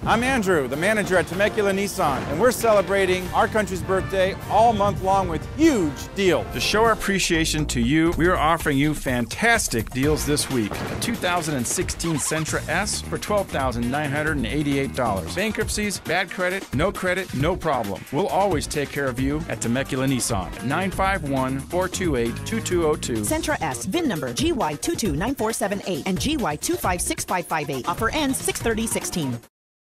I'm Andrew, the manager at Temecula Nissan, and we're celebrating our country's birthday all month long with huge deals. To show our appreciation to you, we are offering you fantastic deals this week. A 2016 Sentra S for $12,988. Bankruptcies, bad credit, no problem. We'll always take care of you at Temecula Nissan. 951-428-2202. Sentra S, VIN number GY229478 and GY256558. Offer ends 6/30/16.